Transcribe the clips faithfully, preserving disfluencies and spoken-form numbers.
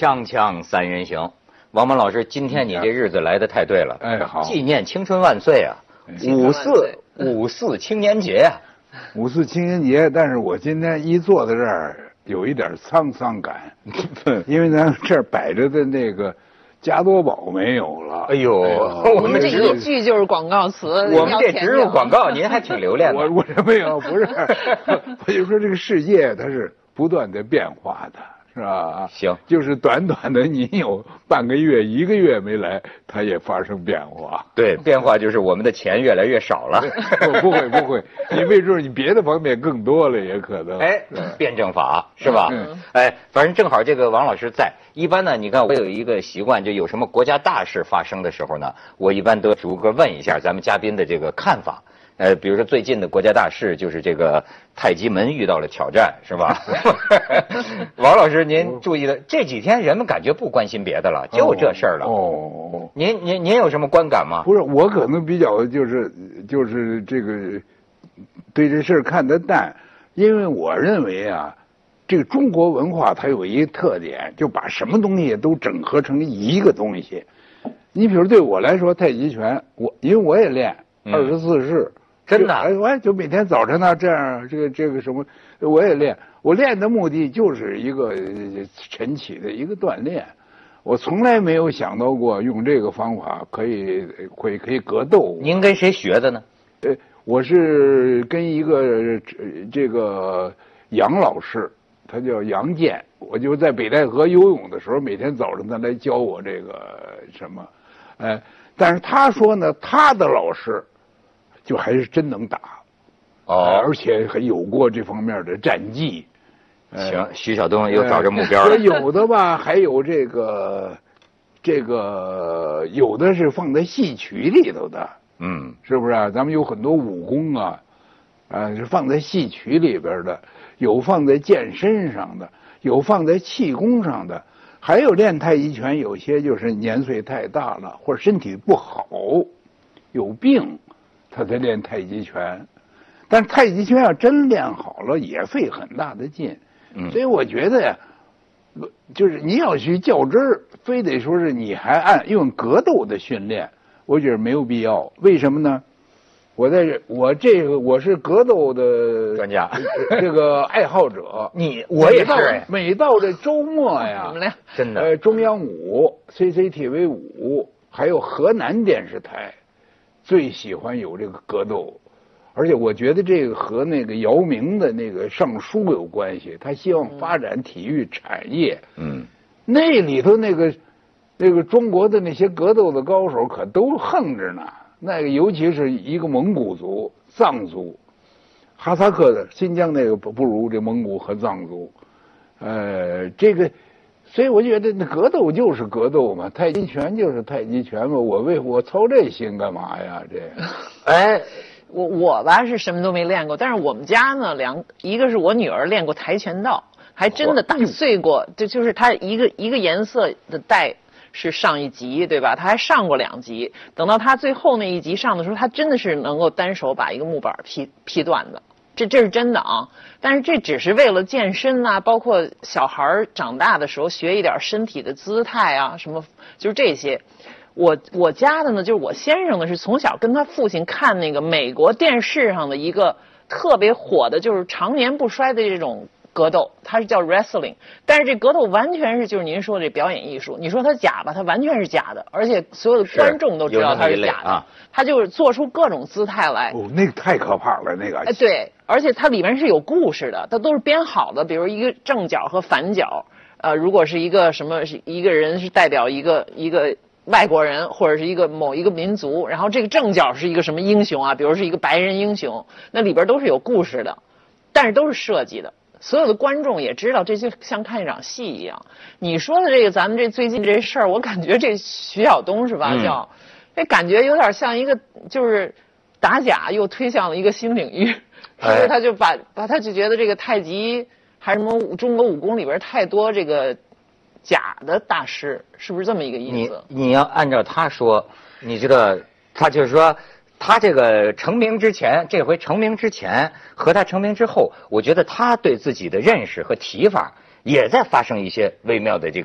锵锵三人行，王蒙老师，今天你这日子来得太对了。 哎，好， 纪念青春万岁啊！五四五四青年节啊！ 五四青年节，但是我今天一坐在这儿，有一点沧桑感，因为咱这儿摆着的那个加多宝没有了。 哎呦， 我们这一句就是广告词。 我们这植入广告，您还挺留恋的。 我我这没有，不是，我就说这个世界它是不断的变化的。是吧？ 行， 就是短短的你有半个月、一个月没来，它也发生变化。 对，变化就是我们的钱越来越少了。 不会不会，你没准你别的方面更多了，也可能。 哎，辩证法是吧？嗯。哎，反正正好这个王老师在。一般呢，你看我有一个习惯，就有什么国家大事发生的时候呢，我一般都逐个问一下咱们嘉宾的这个看法。呃，比如说最近的国家大事就是这个太极门遇到了挑战，是吧？王老师，您注意了，这几天人们感觉不关心别的了，就这事儿了。哦，您您您有什么观感吗？ 不是，我可能比较就是就是这个对这事儿看得淡，因为我认为啊，这个中国文化它有一个特点，就把什么东西都整合成一个东西。你比如对我来说，太极拳，我因为我也练二十四式。 真的， 哎，我就每天早晨呢，这样，这个这个什么，我也练。我练的目的就是一个晨起的一个锻炼。我从来没有想到过用这个方法可以会可以格斗。 您跟谁学的呢？ 呃，我是跟一个这个杨老师，他叫杨健。我就在北戴河游泳的时候，每天早上他来教我这个什么，哎，但是他说呢，他的老师。就还是真能打， 哦， 而且还有过这方面的战绩。 行，徐晓东又找着目标了。 有的吧，还有这个，这个有的是放在戏曲里头的，嗯，是不是啊？咱们有很多武功啊，啊，是放在戏曲里边的，有放在健身上的，有放在气功上的，还有练太极拳，有些就是年岁太大了，或者身体不好，有病。他在练太极拳，但是太极拳要真练好了，也费很大的劲。嗯，所以我觉得呀，就是你要去较真儿，非得说是你还按用格斗的训练，我觉得没有必要。为什么呢？我在这，我这个我是格斗的专家， 这个爱好者。 你我也是。 每到这周末呀， 真的， 呃，中央五、C C T V 五，还有河南电视台。最喜欢有这个格斗，而且我觉得这个和那个姚明的那个上书有关系。他希望发展体育产业，嗯，那里头那个那个中国的那些格斗的高手可都横着呢。那个尤其是一个蒙古族、藏族、哈萨克的，新疆那个不不如这蒙古和藏族，呃，这个。所以我觉得那格斗就是格斗嘛，太极拳就是太极拳嘛，我为我操这心干嘛呀？这， 哎，我我吧是什么都没练过，但是我们家呢，两一个是我女儿练过跆拳道，还真的打碎过，就就是她一个一个颜色的带是上一级，对吧？她还上过两级，等到她最后那一级上的时候，她真的是能够单手把一个木板劈劈断的。这这是真的啊，但是这只是为了健身啊，包括小孩长大的时候学一点身体的姿态啊，什么就是这些。我我家的呢，就是我先生呢是从小跟他父亲看那个美国电视上的一个特别火的，就是常年不衰的这种格斗，它是叫 wrestling， 但是这格斗完全是就是您说的这表演艺术，你说它假吧，它完全是假的，而且所有的观众都知道它是假的，啊、它就是做出各种姿态来。 哦，那个太可怕了，那个。 哎，对，而且它里面是有故事的，它都是编好的，比如一个正角和反角，呃，如果是一个什么是一个人是代表一个一个外国人或者是一个某一个民族，然后这个正角是一个什么英雄啊，比如是一个白人英雄，那里边都是有故事的，但是都是设计的。所有的观众也知道，这就像看一场戏一样。你说的这个，咱们这最近这事儿，我感觉这徐晓东是吧？嗯、叫这感觉有点像一个，就是打假又推向了一个新领域。所以他就把把他就觉得这个太极还是什么中国武功里边太多这个假的大师，是不是这么一个意思？ 你你要按照他说，你知道，他就是说。他这个成名之前，这回成名之前和他成名之后，我觉得他对自己的认识和提法也在发生一些微妙的这个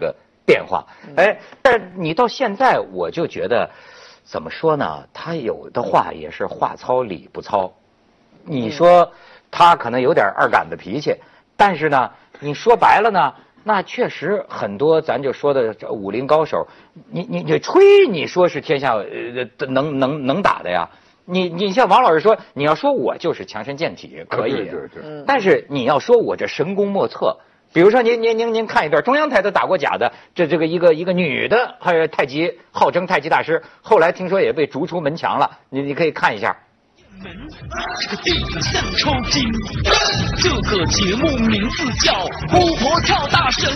变化。哎，但是你到现在，我就觉得，怎么说呢？他有的话也是话糙理不糙。你说他可能有点二杆子脾气，但是呢，你说白了呢，那确实很多咱就说的这武林高手，你你你吹你说是天下呃能能能打的呀。你你像王老师说，你要说我就是强身健体可以， 对对对， 但是你要说我这神功莫测，比如说您您您您看一段中央台都打过假的，这这个一个一个女的还有太极号称太极大师，后来听说也被逐出门墙了，你你可以看一下。 这个地方像抽筋，这个节目名字叫《巫婆跳大神》。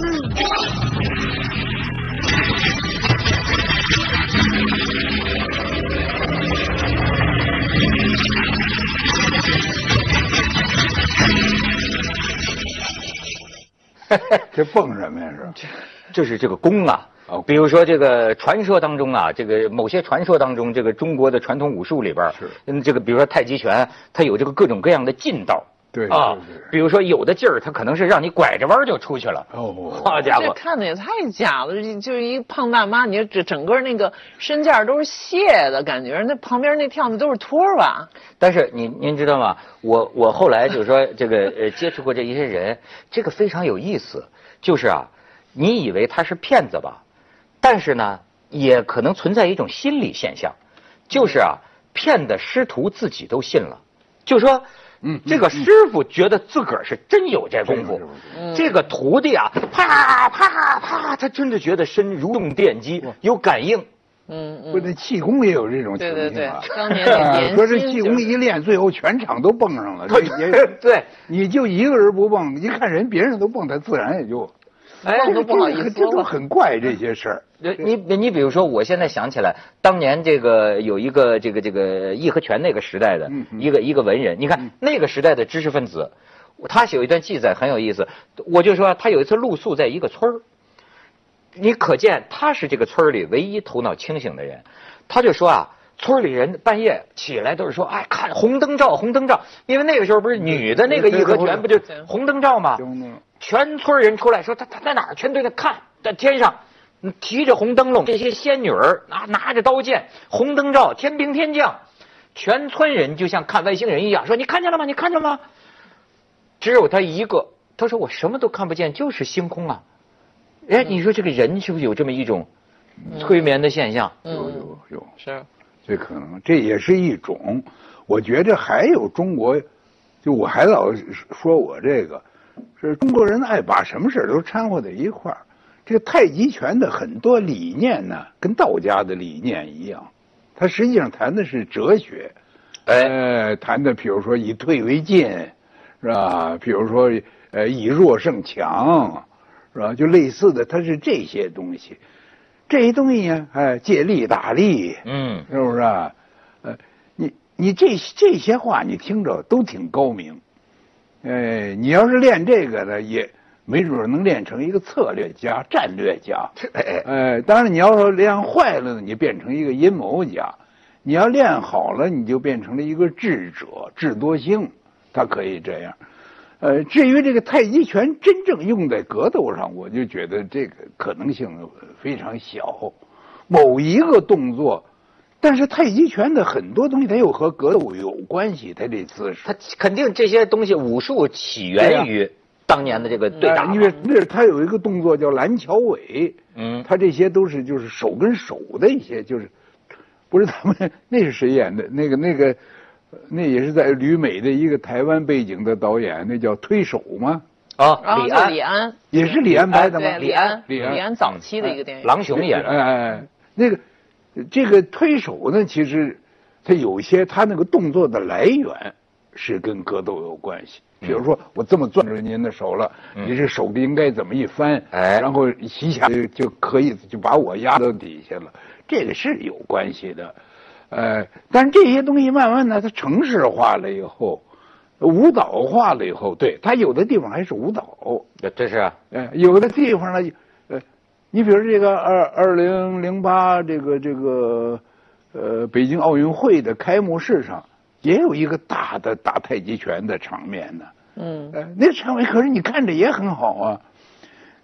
这蹦什么呀？是？ 就是这个功啊。比如说这个传说当中啊，这个某些传说当中，这个中国的传统武术里边是，嗯，这个比如说太极拳，它有这个各种各样的劲道。 对啊，比如说有的劲儿，它可能是让你拐着弯就出去了。 哦， 好家伙， 这看的也太假了！就是一胖大妈，你这整个那个身价都是卸的感觉，那旁边那跳的都是托儿吧？ 但是您您知道吗？我我后来就是说这个呃接触过这一些人，这个非常有意思，就是啊，你以为他是骗子吧？但是呢，也可能存在一种心理现象，就是啊，骗的师徒自己都信了，就说。嗯，这个师傅觉得自个儿是真有这功夫，嗯、这个徒弟啊，啪啪啪，他真的觉得身如动电机，有感应。 嗯嗯， 不，那气功也有这种情况。 对对对，当年那说这气功一练，最后全场都蹦上了。也对， 你就一个人不蹦，一看人别人都蹦，他自然也就。 哎，都不好意思， 这都很怪这些事儿。 你你比如说，我现在想起来，当年这个有一个这个这个义和拳那个时代的一个一个文人，你看那个时代的知识分子，他有一段记载很有意思。我就说他有一次露宿在一个村儿，你可见他是这个村里唯一头脑清醒的人。他就说啊，村里人半夜起来都是说，哎，看红灯照，红灯照，因为那个时候不是女的那个义和拳不就红灯照吗？全村人出来说他他在哪儿？全对他看，在天上，提着红灯笼，这些仙女儿拿拿着刀剑，红灯照，天兵天将，全村人就像看外星人一样，说你看见了吗？你看见了吗？只有他一个，他说我什么都看不见，就是星空啊。哎，你说这个人是不是有这么一种催眠的现象？ 有有有， 是， 这可能这也是一种。我觉着还有中国，就我还老说我这个。是中国人爱把什么事都掺和在一块儿。这个太极拳的很多理念呢，跟道家的理念一样，它实际上谈的是哲学，呃，谈的比如说以退为进，是吧？比如说呃以弱胜强，是吧？就类似的，它是这些东西。这些东西呢，哎，借力打力，嗯，是不是啊？呃，你你这这些话你听着都挺高明。哎，你要是练这个呢，也没准能练成一个策略家、战略家。哎，当然你要说练坏了呢，你变成一个阴谋家；你要练好了，你就变成了一个智者、智多星。他可以这样。呃，至于这个太极拳真正用在格斗上，我就觉得这个可能性非常小。某一个动作。但是太极拳的很多东西，它又和格斗有关系。它这姿势， 它肯定这些东西武术起源于当年的这个对打。 因为那它有一个动作叫蓝桥尾，嗯，它这些都是就是手跟手的一些，就是不是他们那是谁演的？那个那个那也是在旅美的一个台湾背景的导演，那叫推手吗？ 啊，李安， 李安也是李安拍的吗？ 李安， 李安， 李安早期的一个电影， 郎雄演的。 哎哎，那个。这个推手呢，其实它有些它那个动作的来源是跟格斗有关系。比如说，我这么攥着您的手了，嗯、你这手应该怎么一翻，哎，然后一下就就可以就把我压到底下了，这个是有关系的。呃，但是这些东西慢慢的它程式化了以后，舞蹈化了以后，对它有的地方还是舞蹈， 这是啊， 呃，有的地方呢。你比如这个二二零零八这个这个呃北京奥运会的开幕式上，也有一个大的打太极拳的场面呢。嗯，呃，那个场面可是你看着也很好啊。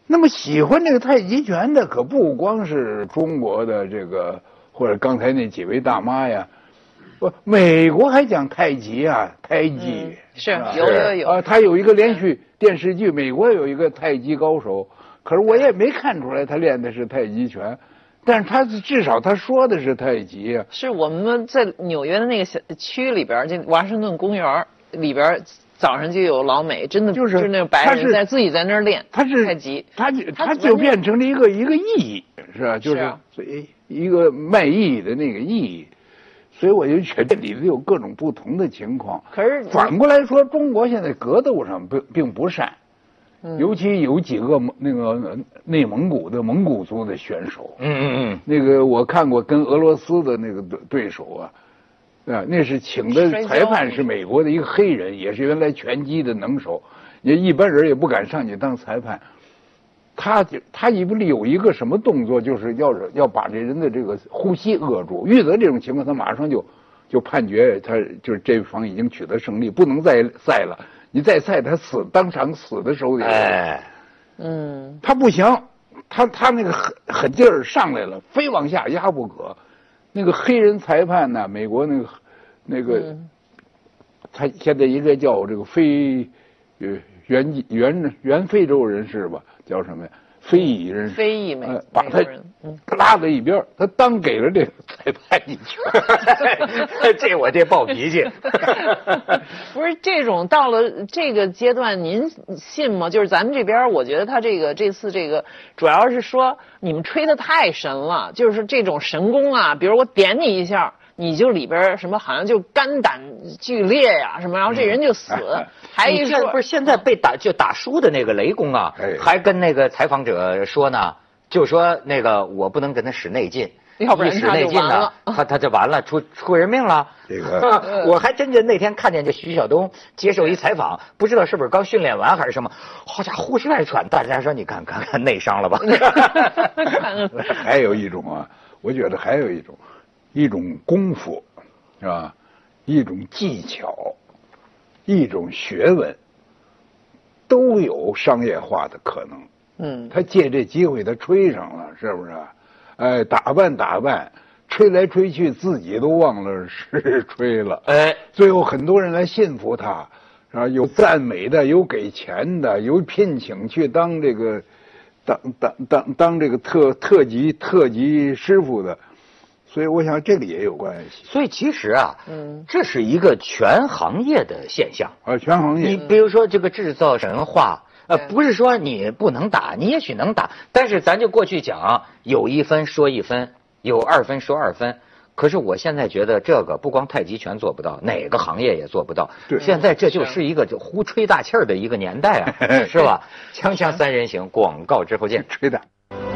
那么喜欢这个太极拳的可不光是中国的这个，或者刚才那几位大妈呀，不，美国还讲太极啊，太极、 嗯、是啊有有有啊，他有一个连续电视剧，美国有一个太极高手，可是我也没看出来他练的是太极拳。但是他至少他说的是太极啊。 是我们在纽约的那个小区里边，这华盛顿公园里边，早上就有老美，真的就是就是那种白人在自己在那儿练， 他是太极， 他就他就变成了一个一个意义，是吧？就是啊所以一个卖意义的那个意义，所以我就觉得这里头有各种不同的情况。 可是反过来说，中国现在格斗上并并不善。尤其有几个那个内蒙古的蒙古族的选手， 嗯嗯嗯， 那个我看过跟俄罗斯的那个对对手啊，啊，那是请的裁判是美国的一个黑人，也是原来拳击的能手，也一般人也不敢上去当裁判。他就他一不有一个什么动作，就是要要把这人的这个呼吸扼住，遇到这种情况，他马上就就判决他就是这方已经取得胜利，不能再赛了。你再赛他死当场死的时候， 哎， 嗯， 他不行，他他那个狠狠劲儿上来了，非往下压不可。那个黑人裁判呢，美国那个那个，嗯、他现在应该叫这个非呃原原原非洲人士吧，叫什么呀？非裔人士， 非裔美、 呃、把他嗯拉在一边，他当给了这个裁判一拳， 这我这暴脾气。 不是这种到了这个阶段，您信吗？就是咱们这边，我觉得他这个这次这个主要是说你们吹得太神了，就是这种神功啊，比如我点你一下。你就里边什么好像就肝胆俱裂呀、啊、什么，然后这人就死。嗯、还一说不是现在被打就打输的那个雷公啊， 哎、 还跟那个采访者说呢，就说那个我不能跟他使内劲， 要不然使内劲呢，他他就完了，出出人命了。 这个我还真就那天看见这徐晓东接受一采访，不知道是不是刚训练完还是什么，好家伙呼哧来喘，大家说你看看看内伤了吧？ 还有一种啊，我觉得还有一种。一种功夫，是吧？一种技巧，一种学问，都有商业化的可能。 嗯， 他借这机会，他吹上了，是不是？哎，打扮打扮，吹来吹去，自己都忘了是吹了。 哎， 最后很多人来信服他，是吧？有赞美的，有给钱的，有聘请去当这个，当当当当这个特特级特级师傅的。所以我想这个也有关系。 所以其实啊，嗯，这是一个全行业的现象啊，全行业。 你比如说这个制造神话，呃，不是说你不能打，你也许能打，但是咱就过去讲，有一分说一分，有二分说二分。可是我现在觉得这个不光太极拳做不到，哪个行业也做不到。 对， 现在这就是一个就胡吹大气儿的一个年代啊，是吧？锵锵三人行，广告之后见。 吹的。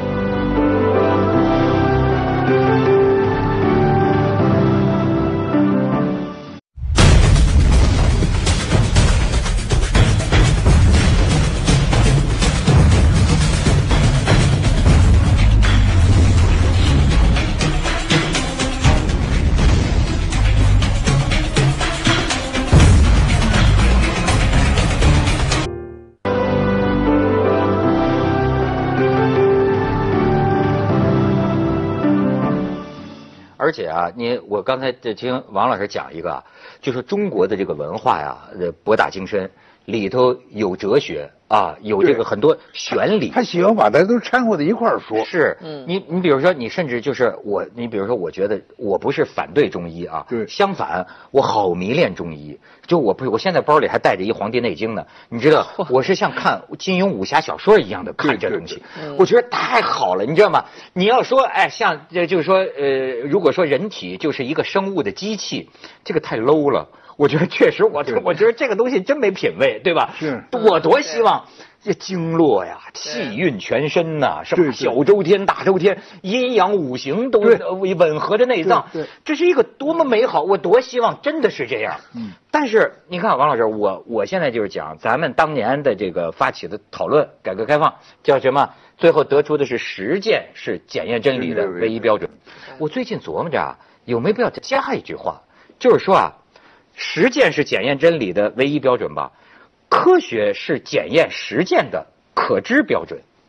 而且啊，你我刚才这听王老师讲一个啊，就说中国的这个文化呀，呃，博大精深，里头有哲学啊，有这个很多玄理。 他喜欢把它都掺和在一块儿说。 是，嗯，你你比如说，你甚至就是我，你比如说，我觉得我不是反对中医啊， 对， 相反，我好迷恋中医。就我不是，我现在包里还带着一《黄帝内经》呢，你知道，我是像看金庸武侠小说一样的看这东西，我觉得太好了，你知道吗？你要说，哎，像这就是说，呃，如果说人体就是一个生物的机器，这个太 low 了。我觉得确实我，我我觉得这个东西真没品位，对吧？ 是， 我多希望这经络呀、气运全身呐，什么小周天、大周天，阴阳五行都吻合着内脏，这是一个多么美好！我多希望真的是这样。嗯，但是你看，王老师，我我现在就是讲咱们当年的这个发起的讨论，改革开放叫什么？最后得出的是实践是检验真理的唯一标准。我最近琢磨着啊，有没有必要加一句话，就是说啊。实践是检验真理的唯一标准吧，科学是检验实践的可知标准。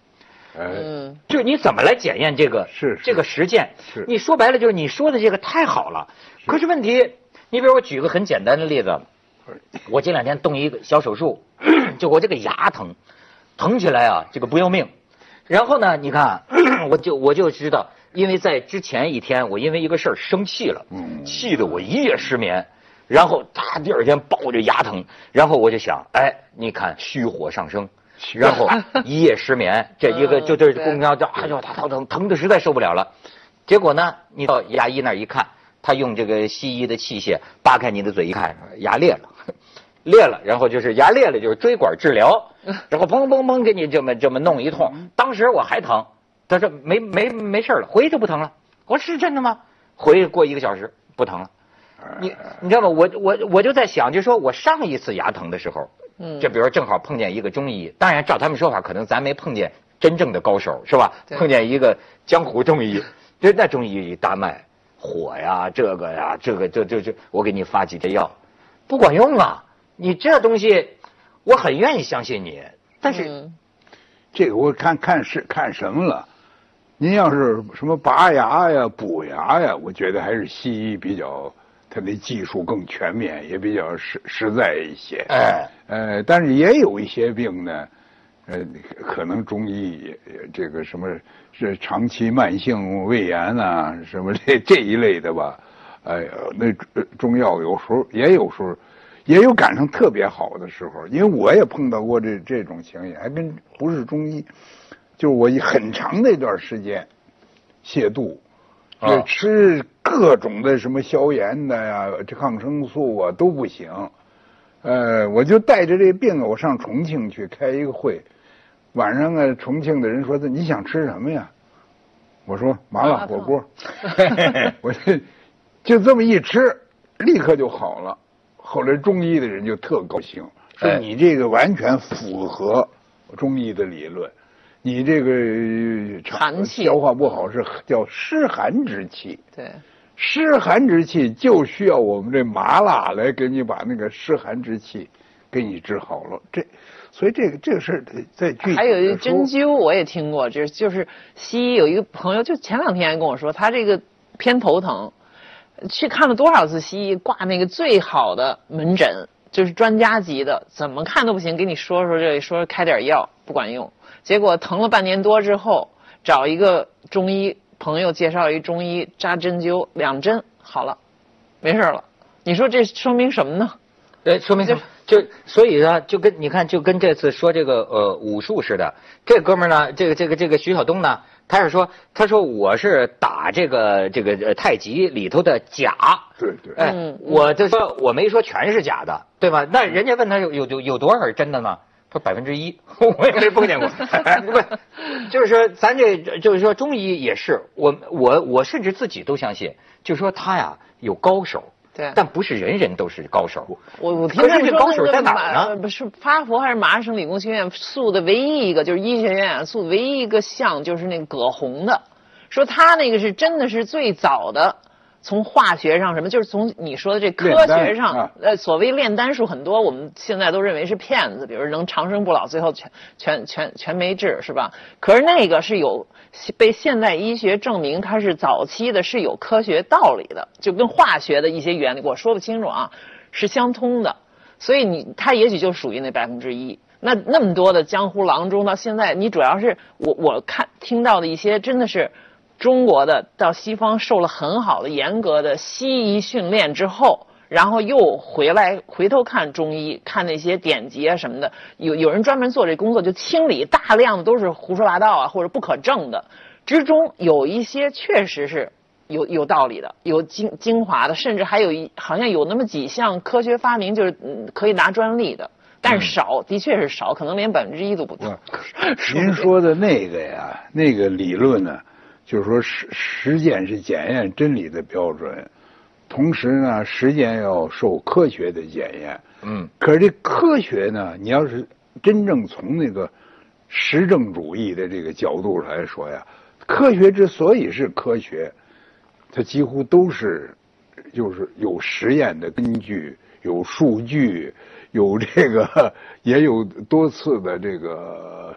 嗯， 就是你怎么来检验这个是这个实践？ 是你说白了就是你说的这个太好了，可是问题，你比如我举个很简单的例子，我这两天动一个小手术，就我这个牙疼，疼起来啊，这个不要命。然后呢，你看，我就我就知道，因为在之前一天，我因为一个事儿生气了，气得我一夜失眠。然后他第二天抱着牙疼，然后我就想，哎，你看虚火上升，然后一夜失眠，这一个就这公交叫，哎呦，他疼疼疼的实在受不了了。结果呢，你到牙医那儿一看，他用这个西医的器械扒开你的嘴一看，牙裂了。裂了，然后就是牙裂了，就是椎管治疗，然后砰砰砰给你这么这么弄一通。当时我还疼，他说没没没事了，回去就不疼了。我说是真的吗？回去过一个小时不疼了。你你知道吗？我我我就在想，就说我上一次牙疼的时候，嗯，就比如正好碰见一个中医，当然照他们说法，可能咱没碰见真正的高手，是吧？碰见一个江湖中医，就那中医大脉火呀，这个呀，这个这这这，我给你发几贴药，不管用啊。你这东西，我很愿意相信你，但是， 嗯、这个我看看是看什么了。您要是什么拔牙呀、补牙呀，我觉得还是西医比较，它的技术更全面，也比较实实在一些。哎，呃，但是也有一些病呢，呃，可能中医这个什么是长期慢性胃炎啊，什么这这一类的吧，哎呀，那中药有时候也有时候。也有赶上特别好的时候，因为我也碰到过这这种情形，还跟不是中医，就是我很长的一段时间泻肚，就吃各种的什么消炎的呀、这抗生素啊都不行，呃，我就带着这病，我上重庆去开一个会，晚上呢，重庆的人说你想吃什么呀？我说麻辣火锅，我就就这么一吃，立刻就好了。后来中医的人就特高兴，说你这个完全符合中医的理论，你这个寒气消化不好是叫湿寒之气， 对， 湿寒之气就需要我们这麻辣来给你把那个湿寒之气给你治好了。这，所以这个这个事儿在具体还有一个针灸，我也听过，就是就是西医有一个朋友，就前两天跟我说，他这个偏头疼。去看了多少次西医，挂那个最好的门诊，就是专家级的，怎么看都不行，给你说说这说开点药不管用，结果疼了半年多之后，找一个中医朋友介绍一中医扎针灸，两针好了，没事了。你说这说明什么呢？ 对，说明就就所以呢，就跟你看，就跟这次说这个呃武术似的，这哥们儿呢，这个这个这个徐晓东呢。他是说，他说我是打这个这个呃太极里头的假， 对对， 哎，嗯、我就说我没说全是假的，对吧？那人家问他有有有有多少是真的呢？他说百分之一，我也没碰见过。不，就是说咱这就是说中医也是，我我我甚至自己都相信，就是说他呀有高手。 对， 但不是人人都是高手。 我我听他们说， 高手在哪儿呢？ 不是哈佛还是麻省理工学院塑的唯一一个，就是医学院塑唯一一个像，就是那个葛洪的，说他那个是真的是最早的，从化学上什么，就是从你说的这科学上，啊、呃，所谓炼丹术很多，我们现在都认为是骗子，比如能长生不老，最后全全全全没治，是吧？可是那个是有被现代医学证明，它是早期的，是有科学道理的，就跟化学的一些原理，我说不清楚啊，是相通的。所以你它也许就属于那百分之一。那那么多的江湖郎中到现在，你主要是我我看听到的一些真的是中国的到西方受了很好的严格的西医训练之后，然后又回来回头看中医，看那些典籍啊什么的，有有人专门做这工作，就清理大量的都是胡说八道啊或者不可证的，之中有一些确实是有有道理的，有精精华的，甚至还有一好像有那么几项科学发明就是嗯可以拿专利的，但是少，的确是少，可能连百分之一都不到。 您说的那个呀，那个理论呢，就是说实实践是检验真理的标准，同时呢，实践要受科学的检验。嗯，可是这科学呢，你要是真正从那个实证主义的这个角度来说呀，科学之所以是科学，它几乎都是就是有实验的根据，有数据，有这个也有多次的这个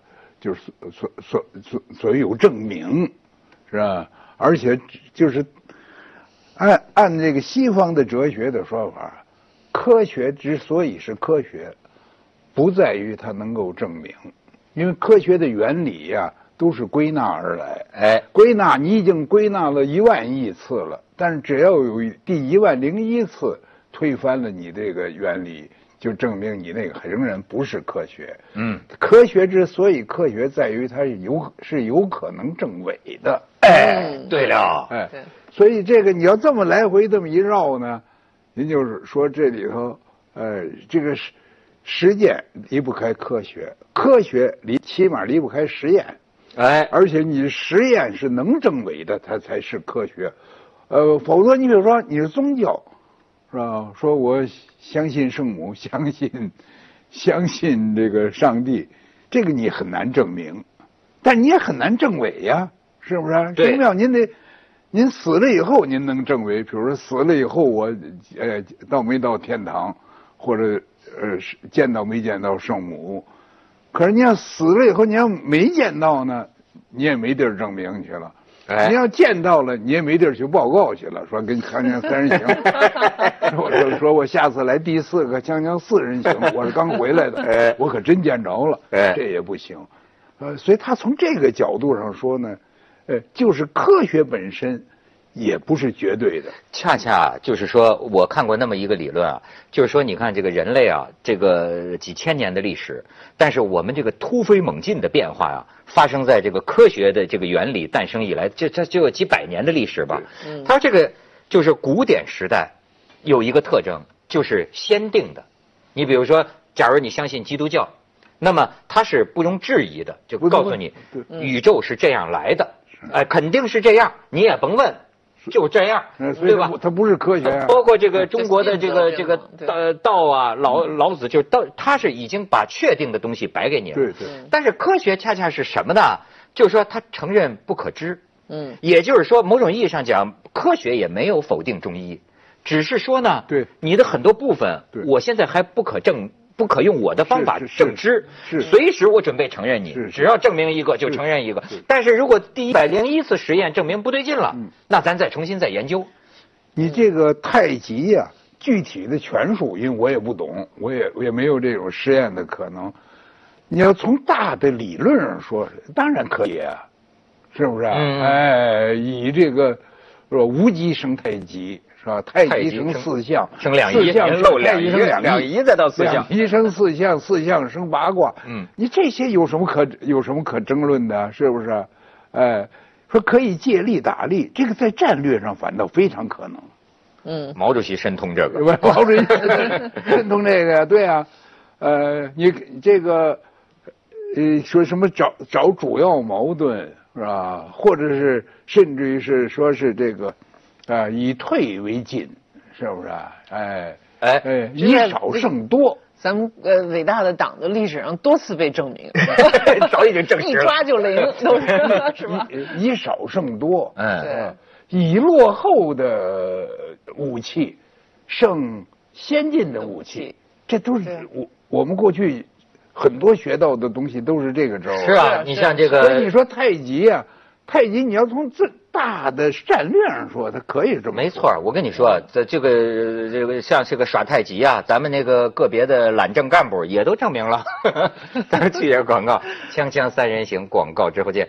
就是所所所所谓有证明，是吧？而且就是按按这个西方的哲学的说法，科学之所以是科学，不在于它能够证明，因为科学的原理呀、啊、都是归纳而来。 哎， 归纳你已经归纳了一万亿次了，但是只要有第一万零一次推翻了你这个原理，就证明你那个仍然不是科学。 嗯， 科学之所以科学，在于它是有是有可能证伪的。 哎，对了， 哎，所以这个你要这么来回这么一绕呢，您就是说这里头，呃，这个实实践离不开科学，科学离起码离不开实验。 哎， 而且你实验是能证伪的，它才是科学。呃，否则你比如说你是宗教，是吧？说我相信圣母，相信相信这个上帝，这个你很难证明，但你也很难证伪呀，是不是？ 对。 宗教您得，您死了以后您能证伪，比如说死了以后我呃到没到天堂，或者呃见到没见到圣母。可是你要死了以后，你要没见到呢，你也没地儿证明去了。 哎， 你要见到了，你也没地儿去报告去了，说跟锵锵三人行，我就说我下次来第四个锵锵四人行，我是刚回来的， 哎， 我可真见着了， 哎， 这也不行。呃，所以他从这个角度上说呢，呃，就是科学本身也不是绝对的。 恰恰就是说，我看过那么一个理论啊，就是说，你看这个人类啊，这个几千年的历史，但是我们这个突飞猛进的变化呀、啊，发生在这个科学的这个原理诞生以来，这这就有几百年的历史吧。嗯，它这个就是古典时代有一个特征，就是先定的。你比如说，假如你相信基督教，那么它是不容置疑的，就告诉你宇宙是这样来的，哎，肯定是这样，你也甭问。就这样，对吧？ 它不是科学、啊。 包括这个中国的这个这个道道啊，老老子就是道，他是已经把确定的东西摆给你了。 对对。 但是科学恰恰是什么呢？就是说他承认不可知。 嗯。 也就是说，某种意义上讲，科学也没有否定中医，只是说呢， 对你的很多部分，我现在还不可证。不可用我的方法证知，随时我准备承认你，只要证明一个就承认一个。但是如果第一百零一次实验证明不对劲了，嗯、那咱再重新再研究。 你这个太极呀、啊，具体的权术，因为我也不懂，我也我也没有这种实验的可能。你要从大的理论上说，当然可以啊，是不是、啊？嗯、哎，以这个说无极生太极。是吧？太极生四象， 生两仪，您漏两仪，两仪再到四象， 两仪生四象，四象生八卦。嗯，你这些有什么可有什么可争论的？是不是？哎，说可以借力打力，这个在战略上反倒非常可能。 嗯， 毛主席深通这个， 毛主席深通这个呀，对啊，呃，你这个呃说什么找找主要矛盾是吧？或者是甚至于是说是这个。啊，以退为进，是不是啊？哎哎哎，以少胜多。 咱们呃伟大的党的历史上多次被证明， 早已经证实了， 一抓就灵，都是是吧？ 以, 以少胜多， 嗯， 对， 以落后的武器胜先进的武器，这都是我我们过去很多学到的东西都是这个招。 是啊，你像这个， 所以你说太极啊。太极，你要从最大的战略上说，它可以这么说。 没错，我跟你说，这这个这个像这个耍太极啊，咱们那个个别的懒政干部也都证明了。咱们去点广告，锵锵三人行，广告之后见。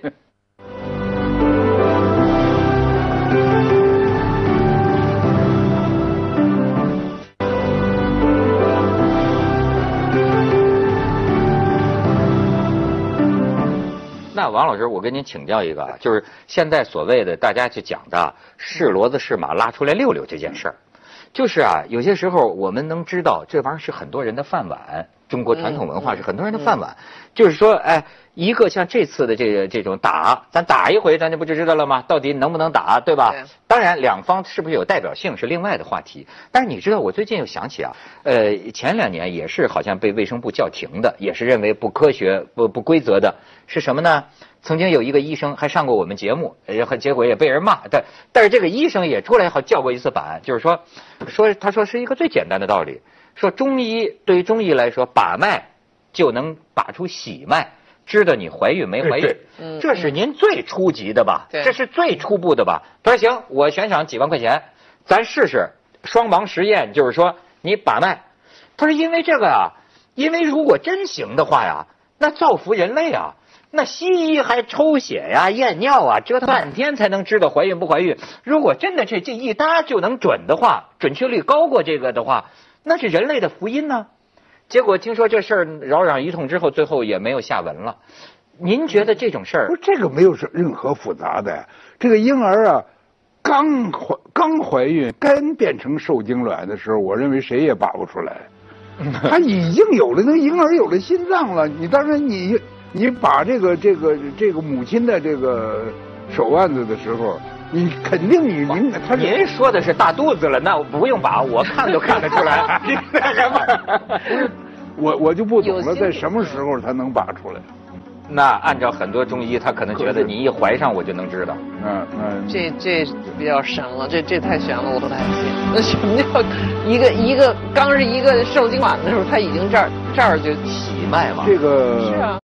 那王老师，我跟您请教一个啊，就是现在所谓的大家去讲的是骡子是马拉出来溜溜这件事儿，就是啊，有些时候我们能知道这玩意儿是很多人的饭碗，中国传统文化是很多人的饭碗，就是说，哎，一个像这次的这个这种打，咱打一回，咱就不就知道了吗？到底能不能打，对吧？当然，两方是不是有代表性是另外的话题。但是你知道，我最近又想起啊，呃，前两年也是好像被卫生部叫停的，也是认为不科学、不不规则的，是什么呢？曾经有一个医生还上过我们节目，呃，结果也被人骂。但但是这个医生也出来好叫过一次板，就是说，说他说是一个最简单的道理，说中医对于中医来说，把脉就能把出喜脉， 知道你怀孕没怀孕。 嗯， 这是您最初级的吧？ 对， 这是最初步的吧？他说行，我悬赏几万块钱，咱试试双盲实验，就是说你把脉。他说因为这个啊，因为如果真行的话呀，那造福人类啊。那西医还抽血呀、验尿啊，折腾半天才能知道怀孕不怀孕。如果真的这这一搭就能准的话，准确率高过这个的话，那是人类的福音呢。结果听说这事儿扰攘一通之后，最后也没有下文了。您觉得这种事儿？ 不，这个没有任何复杂的。这个婴儿啊，刚怀刚怀孕，刚变成受精卵的时候，我认为谁也拔不出来。他已经有了，那婴儿有了心脏了。你当然你。你把这个这个这个母亲的这个手腕子的时候，你肯定你您他您说的是大肚子了，那我不用把，我看都看得出来。 我我就不懂了，在什么时候才能拔出来？ 那按照很多中医，他可能觉得你一怀上我就能知道。 嗯嗯， 这这比较神了，这这太悬了，我不太信。那什么叫一个一个刚是一个受精卵的时候，他已经这儿这儿就喜脉嘛？ 这个是啊。